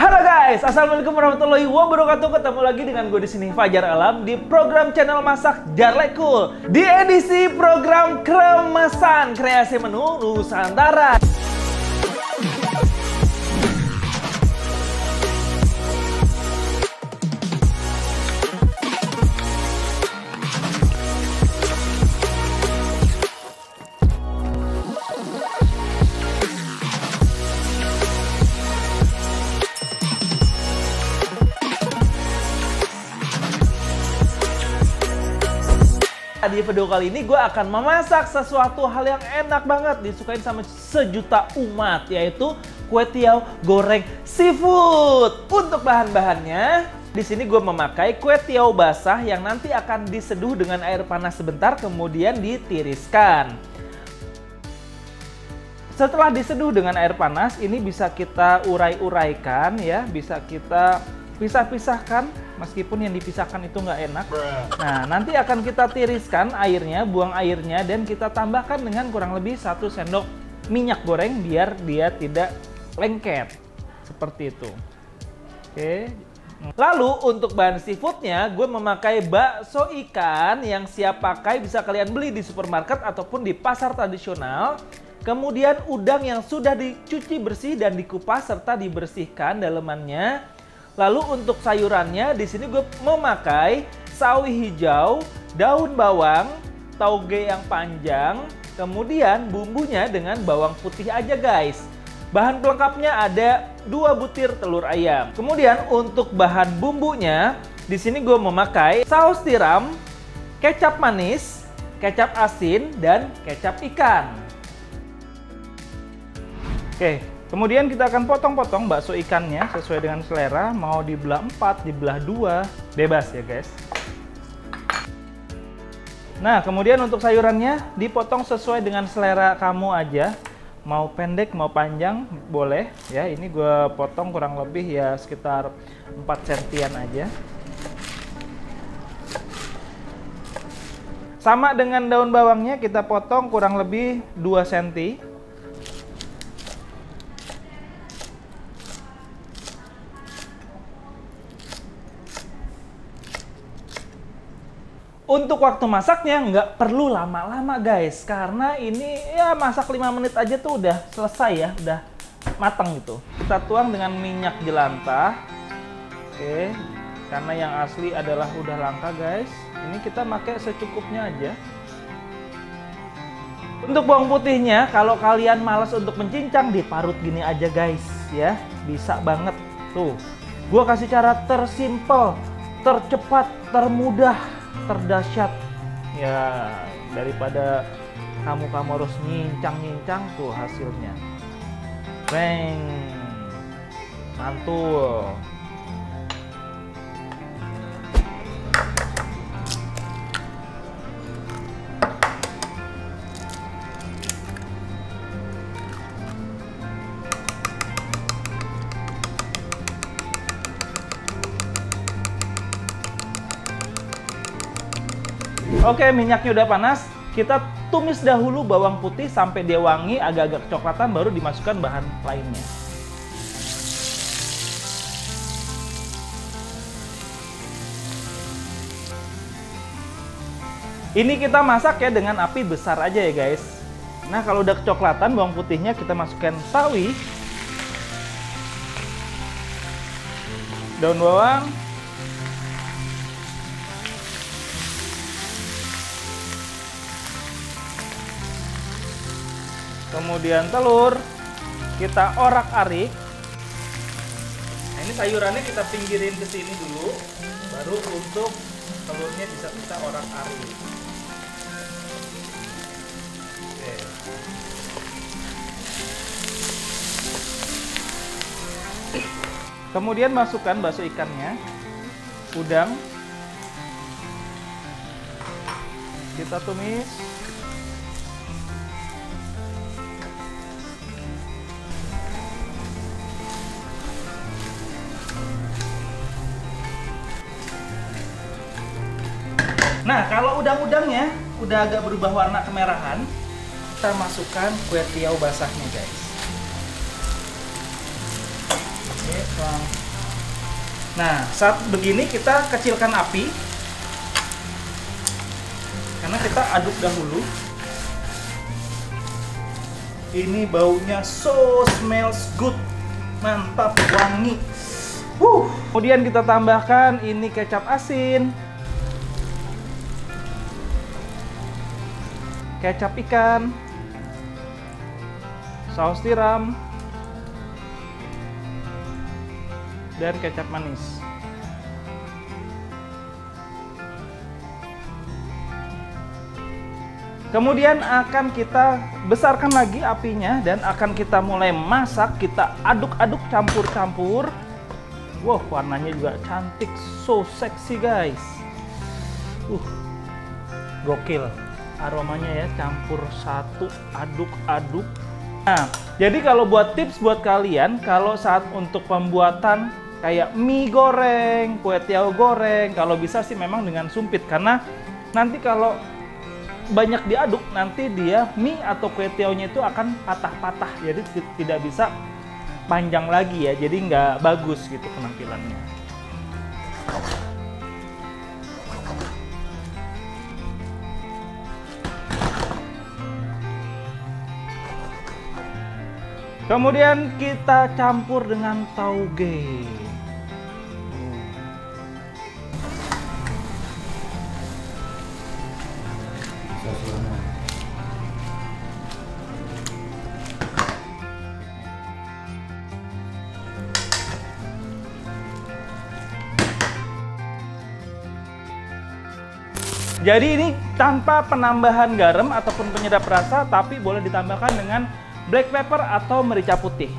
Halo guys, assalamualaikum warahmatullahi wabarakatuh. Ketemu lagi dengan gue di sini Fajar Alam di program channel masak Jarlekul di edisi program Kremasan Kreasi Menu Nusantara. Di video kali ini gue akan memasak sesuatu hal yang enak banget disukain sama sejuta umat, yaitu kue tiaw goreng seafood. Untuk bahan-bahannya, di sini gue memakai kue tiaw basah yang nanti akan diseduh dengan air panas sebentar kemudian ditiriskan. Setelah diseduh dengan air panas, ini bisa kita urai-uraikan ya, bisa kita pisah-pisahkan, meskipun yang dipisahkan itu nggak enak. Nah, nanti akan kita tiriskan airnya, buang airnya, dan kita tambahkan dengan kurang lebih 1 sendok minyak goreng biar dia tidak lengket. Seperti itu. Oke. Lalu untuk bahan seafoodnya, gue memakai bakso ikan yang siap pakai, bisa kalian beli di supermarket ataupun di pasar tradisional. Kemudian udang yang sudah dicuci bersih dan dikupas serta dibersihkan dalemannya. Lalu untuk sayurannya, di sini gue memakai sawi hijau, daun bawang, tauge yang panjang, kemudian bumbunya dengan bawang putih aja guys. Bahan pelengkapnya ada 2 butir telur ayam. Kemudian untuk bahan bumbunya, di sini gue memakai saus tiram, kecap manis, kecap asin, dan kecap ikan. Oke. Kemudian kita akan potong-potong bakso ikannya sesuai dengan selera, mau dibelah 4, dibelah 2, bebas ya guys. Nah, kemudian untuk sayurannya dipotong sesuai dengan selera kamu aja. Mau pendek, mau panjang, boleh ya. Ini gue potong kurang lebih ya sekitar 4 sentian aja. Sama dengan daun bawangnya, kita potong kurang lebih 2 cm. Untuk waktu masaknya nggak perlu lama-lama guys, karena ini ya masak 5 menit aja tuh udah selesai ya, udah matang gitu. Kita tuang dengan minyak jelantah. Oke, karena yang asli adalah udah langka guys. Ini kita pakai secukupnya aja. Untuk bawang putihnya, kalau kalian malas untuk mencincang, diparut gini aja guys ya, bisa banget. Tuh, gua kasih cara tersimpel, tercepat, termudah, terdahsyat ya, daripada kamu harus nyincang tuh hasilnya. Bang, mantul. Oke, minyaknya udah panas. Kita tumis dahulu bawang putih sampai dia wangi, agak-agak kecoklatan, baru dimasukkan bahan lainnya. Ini kita masak ya dengan api besar aja ya guys. Nah, kalau udah kecoklatan bawang putihnya, kita masukkan sawi, daun bawang, kemudian telur, kita orak-arik. Nah, ini sayurannya kita pinggirin ke sini dulu, baru untuk telurnya bisa kita orak-arik. Oke. Kemudian masukkan bakso ikannya, udang, kita tumis. Nah, kalau udang-udangnya udah agak berubah warna kemerahan, kita masukkan kue tiaw basahnya, guys. Oke. Nah, saat begini kita kecilkan api karena kita aduk dahulu. Ini baunya so smells good, mantap, wangi. Kemudian kita tambahkan ini kecap asin, kecap ikan, saus tiram, dan kecap manis. Kemudian akan kita besarkan lagi apinya dan akan kita mulai masak. Kita aduk-aduk, campur-campur. Wow, warnanya juga cantik, so sexy guys. Gokil. Aromanya ya, campur satu, aduk-aduk. Nah, jadi kalau buat tips buat kalian, kalau saat untuk pembuatan kayak mie goreng, kue tiaw goreng, kalau bisa sih memang dengan sumpit, karena nanti kalau banyak diaduk, nanti dia mie atau kue tiawnya itu akan patah-patah, jadi tidak bisa panjang lagi ya, jadi nggak bagus gitu penampilannya. Kemudian kita campur dengan tauge. Jadi ini tanpa penambahan garam ataupun penyedap rasa, tapi boleh ditambahkan dengan black pepper atau merica putih.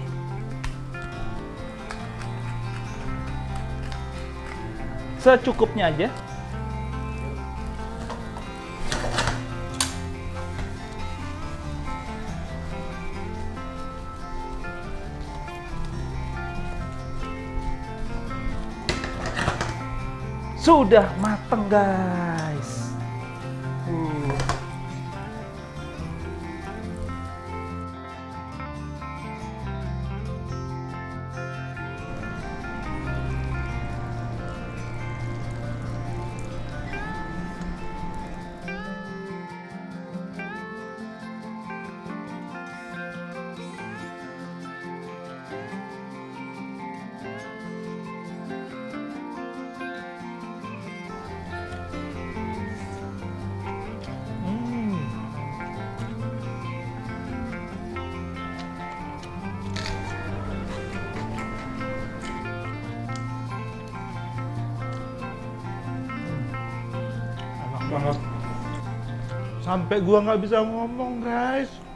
Secukupnya aja. Sudah mateng guys. Banget, sampai gua nggak bisa ngomong guys.